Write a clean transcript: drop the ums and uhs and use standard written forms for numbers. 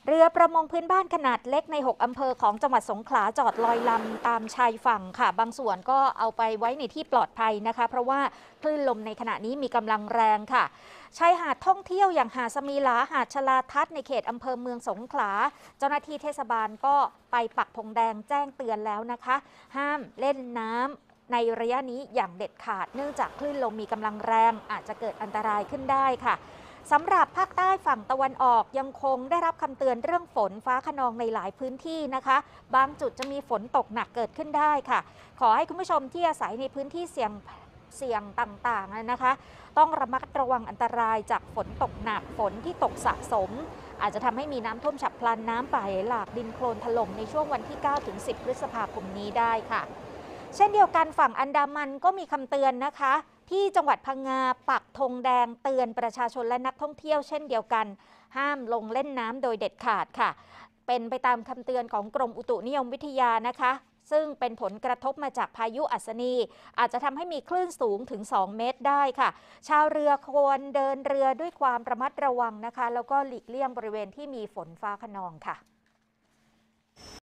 เรือประมงพื้นบ้านขนาดเล็กใน 6 อำเภอของจังหวัดสงขลาจอดลอยลำตามชายฝั่งค่ะบางส่วนก็เอาไปไว้ในที่ปลอดภัยนะคะเพราะว่าคลื่นลมในขณะนี้มีกำลังแรงค่ะชายหาดท่องเที่ยวอย่างหาดสมีหลาหาดชลาทัศน์ในเขตอำเภอเมืองสงขลาเจ้าหน้าที่เทศบาลก็ไปปักธงแดงแจ้งเตือนแล้วนะคะห้ามเล่นน้ำในระยะนี้อย่างเด็ดขาดเนื่องจากคลื่นลมมีกำลังแรงอาจจะเกิดอันตรายขึ้นได้ค่ะสำหรับภาคใต้ฝั่งตะวันออกยังคงได้รับคำเตือนเรื่องฝนฟ้าคะนองในหลายพื้นที่นะคะบางจุดจะมีฝนตกหนักเกิดขึ้นได้ค่ะขอให้คุณผู้ชมที่อาศัยในพื้นที่เสี่ยงต่างๆนะคะต้องระมัดระวังอันตรายจากฝนตกหนักฝนที่ตกสะสมอาจจะทำให้มีน้ำท่วมฉับพลันน้ำป่าไหลหลากดินโคลนถล่มในช่วงวันที่ 9-10 พฤษภาคมนี้ได้ค่ะเช่นเดียวกันฝั่งอันดามันก็มีคำเตือนนะคะที่จังหวัดพังงาปักธงแดงเตือนประชาชนและนักท่องเที่ยวเช่นเดียวกันห้ามลงเล่นน้ำโดยเด็ดขาดค่ะเป็นไปตามคำเตือนของกรมอุตุนิยมวิทยานะคะซึ่งเป็นผลกระทบมาจากพายุอัศนีอาจจะทำให้มีคลื่นสูงถึง 2 เมตรได้ค่ะชาวเรือควรเดินเรือด้วยความระมัดระวังนะคะแล้วก็หลีกเลี่ยงบริเวณที่มีฝนฟ้าคะนองค่ะ